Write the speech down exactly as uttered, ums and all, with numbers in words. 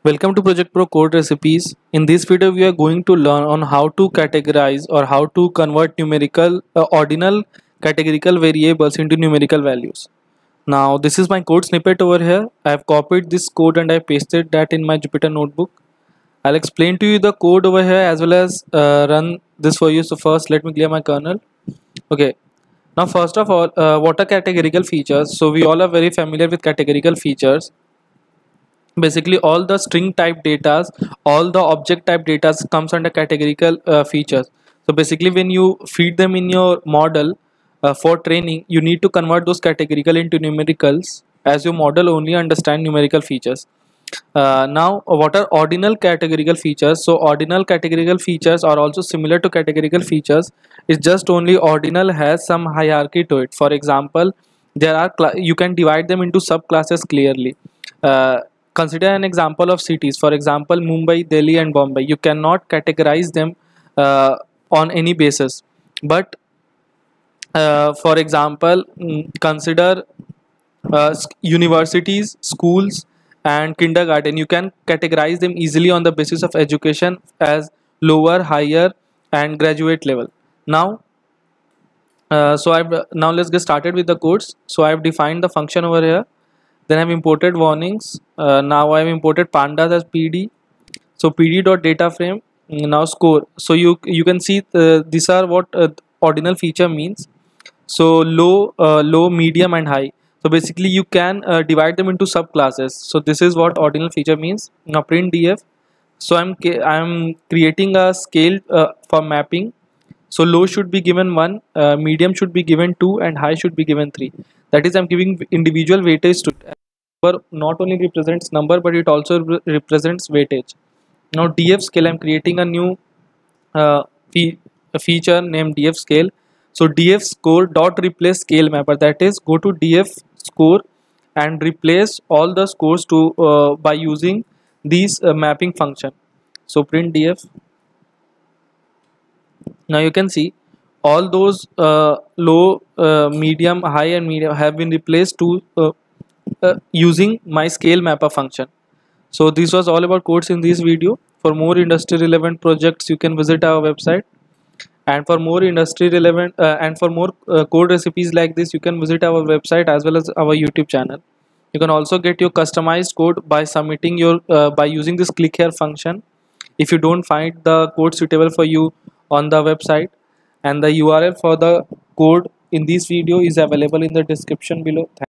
Welcome to Project Pro Code Recipes. In this video, we are going to learn on how to categorize or how to convert numerical uh, ordinal categorical variables into numerical values. Now, this is my code snippet over here. I have copied this code and I pasted that in my Jupyter notebook. I'll explain to you the code over here as well as uh, run this for you. So first, let me clear my kernel. Okay. Now, first of all, uh, what are categorical features? So we all are very familiar with categorical features. Basically all the string type data, all the object type data comes under categorical uh, features. So basically when you feed them in your model uh, for training, you need to convert those categorical into numericals as your model only understand numerical features. Uh, now what are ordinal categorical features? So ordinal categorical features are also similar to categorical features. It's just only ordinal has some hierarchy to it. For example, there are you can divide them into subclasses clearly. uh, Consider an example of cities. For example, Mumbai, Delhi and Bombay. You cannot categorize them uh, on any basis. But uh, for example, consider uh, universities, schools and kindergarten. You can categorize them easily on the basis of education as lower, higher and graduate level. Now, uh, so I've now let's get started with the codes. So I've defined the function over here. Then I've imported warnings. Uh, now I've imported pandas as P D. So P D dot data frame. Now score. So you you can see uh, these are what uh, ordinal feature means. So low, uh, low, medium, and high. So basically you can uh, divide them into subclasses. So this is what ordinal feature means. Now print df. So I'm I'm creating a scale uh, for mapping. So low should be given one, uh, medium should be given two, and high should be given three. That is, I'm giving individual weightage to it. Number not only represents number, but it also re represents weightage. Now df scale, I'm creating a new uh, fe a feature named df scale. So df score dot replace scale mapper. That is, go to df score and replace all the scores to uh, by using these uh, mapping function. So print df. Now you can see all those uh, low, uh, medium, high and medium have been replaced to uh, uh, using my scale mapper function. So this was all about codes in this video. For more industry relevant projects, you can visit our website, and for more industry relevant uh, and for more uh, code recipes like this, you can visit our website as well as our YouTube channel. You can also get your customized code by submitting your uh, by using this click here function. If you don't find the code suitable for you on the website, and the U R L for the code in this video is available in the description below.